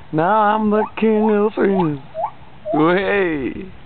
Now I'm the king of friends. Oh, hey.